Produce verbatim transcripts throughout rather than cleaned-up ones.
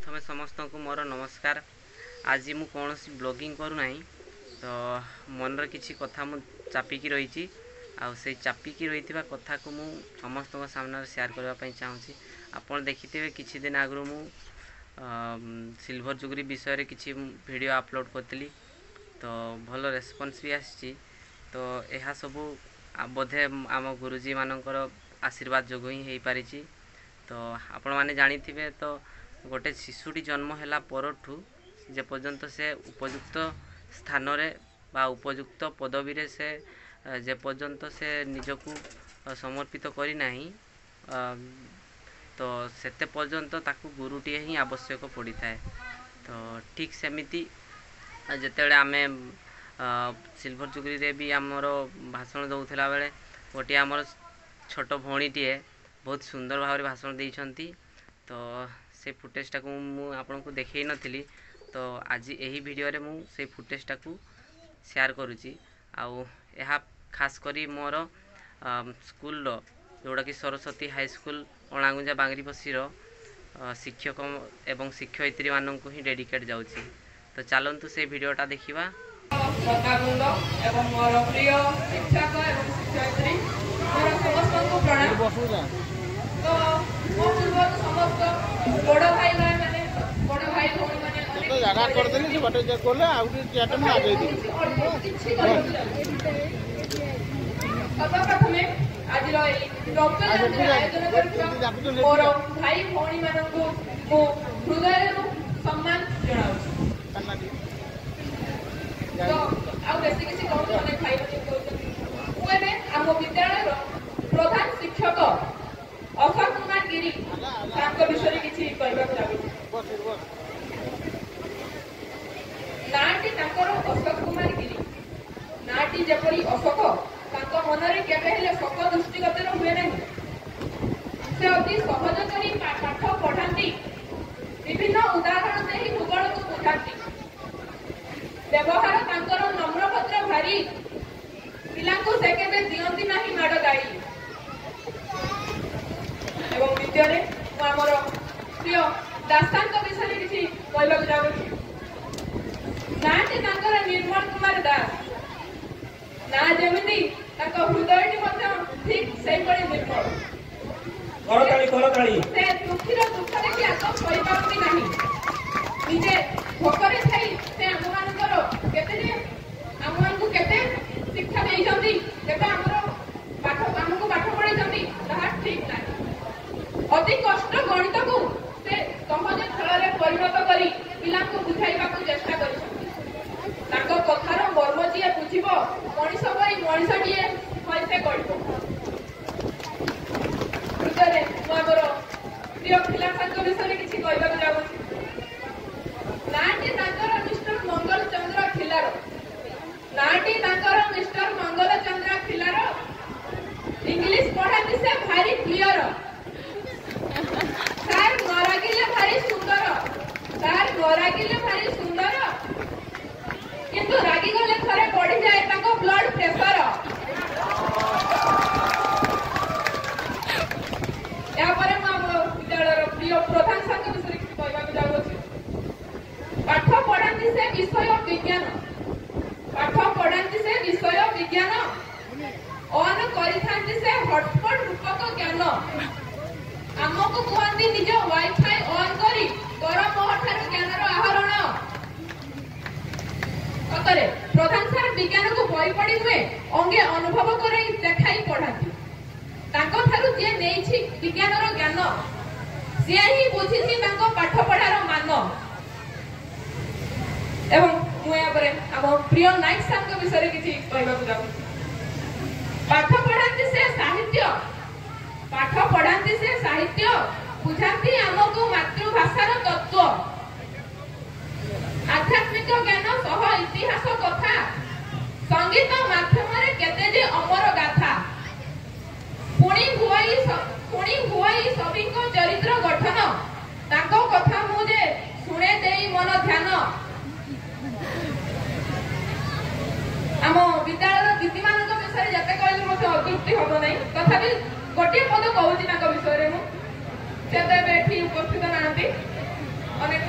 प्रथमे समस्त को मोर नमस्कार। आज मु कौन सी ब्लॉगिंग करूना तो मनर किसी कथा मु चापिकी रही आई चापिकी रही कथा को मु समस्त सामने शेयर करने चाहूँगी। आपड़ देखिथे किछि दिन आगु मु सिल्वर जुगरी विषय किछि वीडियो अपलोड करी तो भल रेस्पॉन्स भी आसी। तो यह सबू बोधे आम गुरुजी मानकर आशीर्वाद जो ही हो पारी। तो आपण मैंने जानी थे तो गोटे शिशुटी जन्म है परठू जे पर्यंत से उपयुक्त स्थान रे बा उपयुक्त पदवी रे से जे पर्यंत से निजकू समर्पित करना तो सेते पर्यंत ताकू गुरुटी ही आवश्यक पड़ी थाए। तो ठीक सेमिति जिते आमे सिल्वर जुगरी रे भी आमर भाषण दौला बेले गोटे आमर छोट भौणीटीए बहुत सुंदर भाव भाषण देइछंती। तो से फुटेजटा को मु आपन को देखै नथिली तो आज यही वीडियो रे मु से फुटेजटा को शेयर करूची। आउ यह खास करी मोर स्कूल रो जोड़ा कि सरस्वती हाई स्कूल अणागुंजा बांगरीपसी रो शिक्षक एवं शिक्षयित्री मानन को ही डेडिकेट जाउची। तो चलंतु से वीडियोटा देखिबा। श्रोतावृंद एवं मोर प्रिय शिक्षक एवं शिक्षयित्री मोर समस्त को प्रणाम। तो मो पूर्व समस्त बड़ भाई माने बड़ भाई भौणी माने तो जगह कर देली से बटे कोले आ चैट में आ गई थी। प्रथमे आज रक्त आयोजन कर मोर भाई भौणी मानन को मो हृदय सम्मान जणाउछि। तो आउ बेसी किसी कहूँ अनेक भाई मुझे आम विद्यालय प्रधान शिक्षक अशोक कुमार गिरी विषय किसी नाटी अशोक कुमार गिरी नाटी जपरी अशोक मनरे केवे शोक दृष्टिगत हुए ना से अति सहज करी पाठ पढ़ाती विभिन्न उदाहरण से ही भूगोल को बुझाती व्यवहार तांकर नम्र भद्र भारी पिला को से केबे दियंती नाही माड गाड़ी एवं विद्यारे हमर प्रिय दासांत विषय किछि कहबाक जाउछि। नाटी तांकर निर्मल कुमार दास ना जेमिति तांको हृदयटी मध्य ठीक सेही पड़ी निर्मल करताली करताली से दुखीर दुख देखि आको कहि पारती नाही निजे भोकरे थाई से आममानकर केते जे आममानकु केते शिक्षा देइछंती केते हमर पाठ हमकु पाठ पढाइछंती ताहा ठीक नाही। अति कष्ट गणित को से सहज खेल रे परिणत करी पिला को बुझाइबा को चेष्टा करिछंती। ताको कथार मर्म जिए बुझिबो मनिष पई मनिषटिए होइसे करिबो। उतरे मोर प्रिय पिला संग विषय किछि कहबाक जाउछि। नाटी तांकर मिस्टर मंगल चंद्र खिलार नाटी तांकर मिस्टर मंगल चंद्र खिलार इंग्लिश पढ़ाती से भारी क्लियर सार गरागिले भारी सुंदर सार गरागिले भारी सुंदर किंतु रागी गले थरे बढ़ी जाए ताको ब्लड प्रेशर। या परे म विद्यालय प्रिय प्रधान संघ विषय कहबाक जाउछि। पाठ पढ़ाती से विषय विज्ञान पाठ पढ़ाती से विषय विज्ञान ऑन करिथांती से हॉटस्पॉट रूपक ज्ञान आमको कहती निज वाईफाई ऑन करी कर मोहठार ज्ञानर आहरण सतरे प्रधान सार विज्ञान को बही पड़ी हुए अंगे अनुभव कर देखाई पढ़ाती तांको ठारू जे नेछि विज्ञानर ज्ञान से ही बुझिछि तांको पाठ पढ़ार मान। एवं मुझे आम प्रिय नाइक सार विषय किसी कहबाक जाउछि। पाठ पढ़ाती से साहित्य पाठ पढ़ाती से साहित्य बुझाती आमको मातृभाषार तत्व आध्यात्मिक ज्ञान सह इतिहास कथा संगीत माध्यम रे केते जे अमर गाथा पुणी हुआई पुणी हुआई सभी चरित्र गठन ताको कथा मुझे सुने देई मन ध्यान। आम विद्यालय दीदी मान विषय जिते कहले मत अतृप्ति हम ना तथापि गोटे पद कहूँ विषय मुझे उपस्थित ना अनेक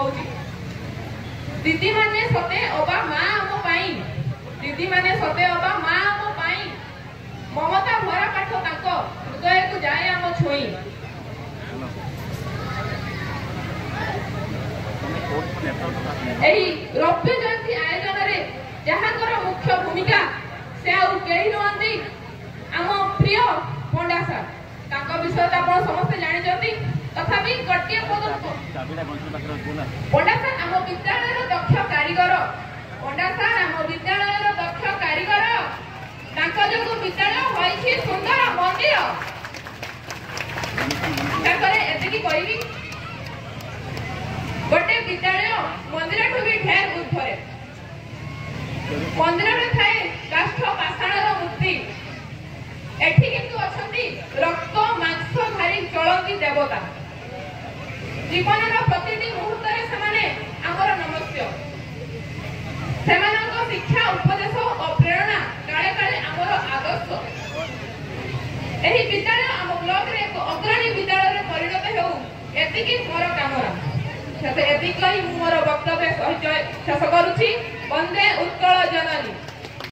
କହୁଛି ଦିଦି ମାନେ ସତେ ଅବା ମା ଆମ ପାଇଁ ଦିଦି ମାନେ ସତେ ଅବା ମା ଆମ ପାଇଁ ମମତା ଭରା ପାଠ ତାଙ୍କ ହୃଦୟକୁ ଯାଏ ଆମ ଛୁଇଁ ଏହି ରୌପ୍ୟ ଜୟନ୍ତୀ ଆୟୋଜନରେ ଯାହାଙ୍କର ମୁଖ୍ୟ ଭୂମିକା ସେ ଆଉ କେହି ନୁହନ୍ତି ଆମ ପ୍ରିୟ ପଣ୍ଡା ସାର୍ ତାଙ୍କ ବିଷୟରେ ଆପଣ ସମସ୍ତେ ଜାଣିଛନ୍ତି ତଥାପି ଗୋଟିଏ ପଦ ପଣ୍ଡା ସାର୍ ଆମ ବିଦ୍ୟାଳୟର ଦକ୍ଷ କାରିଗର ପଣ୍ଡା ସାର୍ ଆମ ବିଦ୍ୟାଳୟର ଦକ୍ଷ କାରିଗର ତାଙ୍କ ଯୋଗୁଁ ବିଦ୍ୟାଳୟ ହୋଇଛି ସୁନ୍ଦର ମନ୍ଦିର ତାପରେ ଏତିକି କହିବି ଗୋଟେ ବିଦ୍ୟାଳୟ ମନ୍ଦିରଠୁ ବି ଢେର ଉର୍ଦ୍ଧ୍ୱରେ ମନ୍ଦିରରେ ଥାଏ କାଷ୍ଠ ପାଷାଣର ମୂର୍ତ୍ତି ଏଠି କିନ୍ତୁ ଅଛନ୍ତି ରକ୍ତ ମାଂସ ଧାରି ଚଳନ୍ତି ଦେବତା ଜୀବନର ପ୍ରତିଟି ମୁହୂର୍ତ୍ତରେ ସେମାନେ ଆମର ନମସ୍ୟ ସେମାନଙ୍କ ଶିକ୍ଷା ଉପଦେଶ ଓ ପ୍ରେରଣା କାଳେ କାଳେ ଆମର ଆଦର୍ଶ ଏହି ବିଦ୍ୟାଳୟ ଆମ ବ୍ଲକରେ ଏକ ଅଗ୍ରଣୀ ବିଦ୍ୟାଳୟରେ ପରିଣତ ହେଉ ଏତିକି ମୋର କାମନା ଏତିକି କହି ମୁଁ ମୋର ବକ୍ତବ୍ୟ ଶେଷ କରୁଛି ବନ୍ଦେ ଉତ୍କଳ ଜନନୀ।